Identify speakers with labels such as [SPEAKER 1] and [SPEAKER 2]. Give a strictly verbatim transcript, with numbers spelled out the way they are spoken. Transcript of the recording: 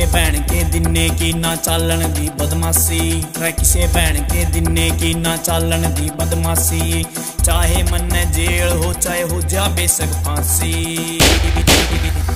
[SPEAKER 1] भैन के दिने की ना चालन दी बदमाशी, ट्रै किसे भैन के दिने की ना चालन दी बदमाशी। चाहे मन जेल हो चाहे हो जा बेशक फांसी।